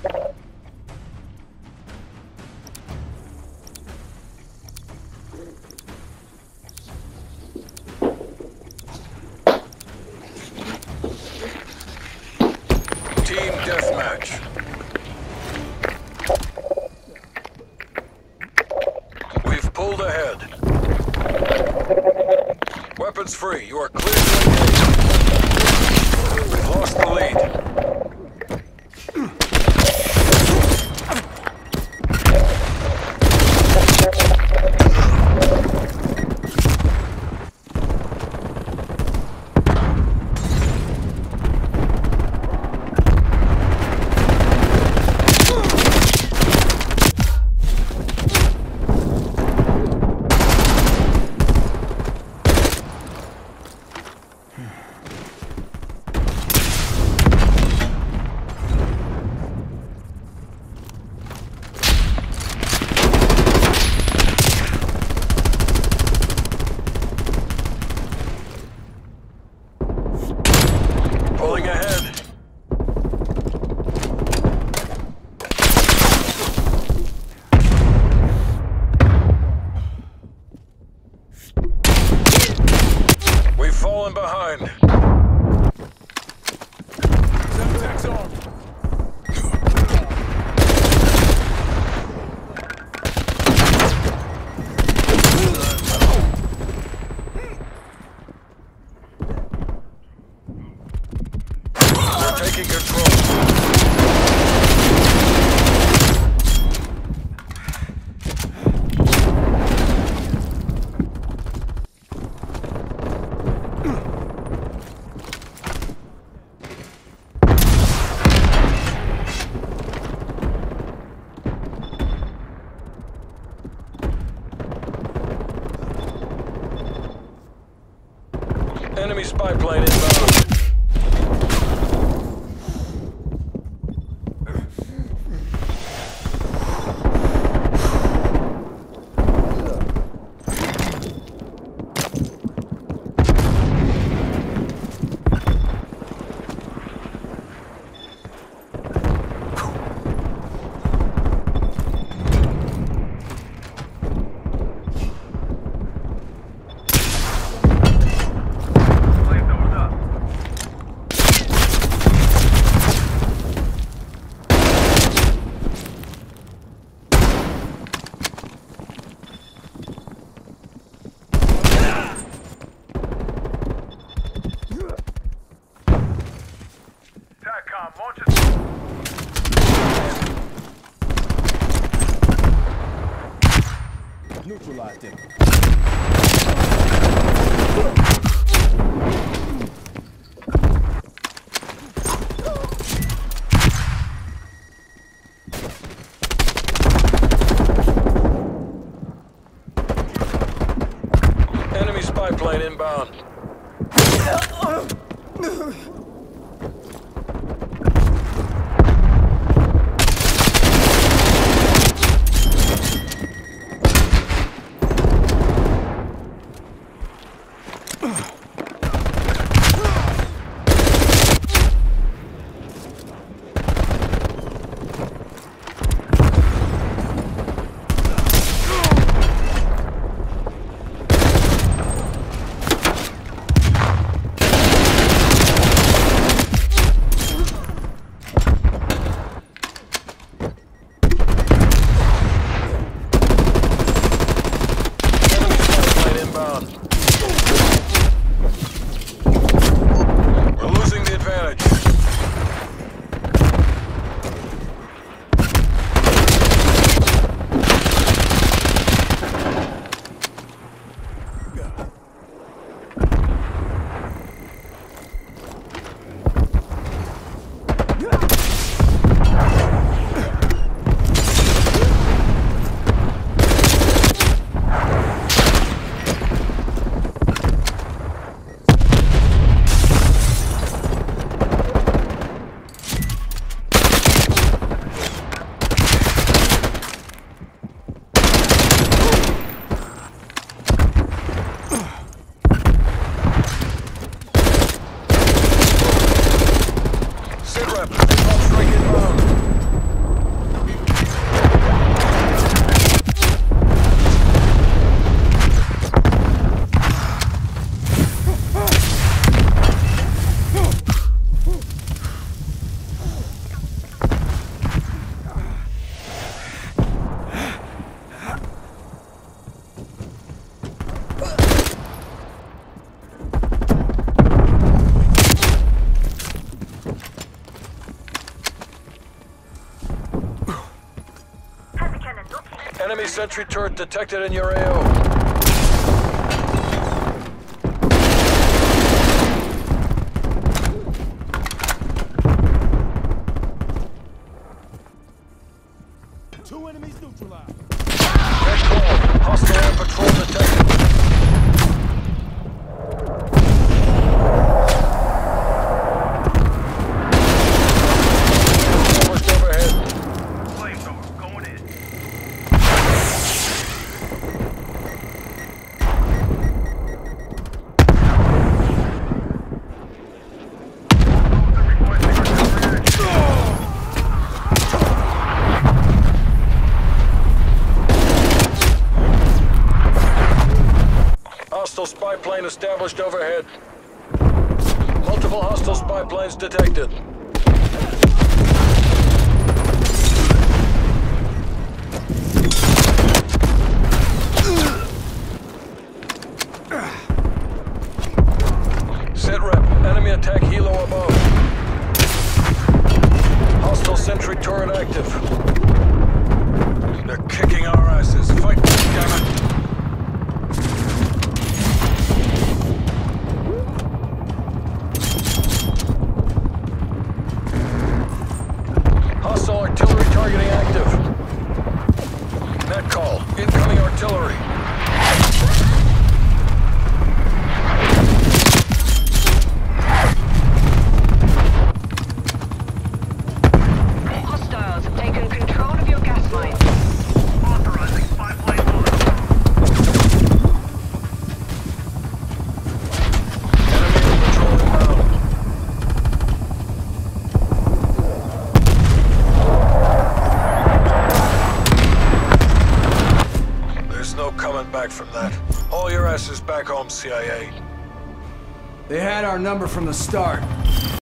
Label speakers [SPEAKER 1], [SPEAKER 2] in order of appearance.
[SPEAKER 1] Team deathmatch. We've pulled ahead. Weapons free. You are clear to engage. We've lost the lead. Pulling ahead. We've fallen behind. Semtex on. We're taking control. Enemy spy plane inbound.
[SPEAKER 2] Neutralized him.
[SPEAKER 1] Enemy spy plane inbound. Enemy sentry turret detected in your AO.
[SPEAKER 2] Two enemies neutralized.
[SPEAKER 1] Red call. Hostile air patrol detected. Forward overhead.
[SPEAKER 3] Flamethrower going in.
[SPEAKER 1] Hostile spy plane established overhead. Multiple hostile spy planes detected. Sit rep. Enemy attack helo above. Hostile sentry turret active. They're kicking our asses. Fight, damn it. Hostile artillery targeting active. Net call. Incoming artillery.
[SPEAKER 4] Hostiles have taken control of your gas line.
[SPEAKER 3] Authorizing spy plane launch.
[SPEAKER 1] Enemy air patrol inbound. There's no coming back from that. Haul your asses back home, CIA.
[SPEAKER 2] They had our number from the start.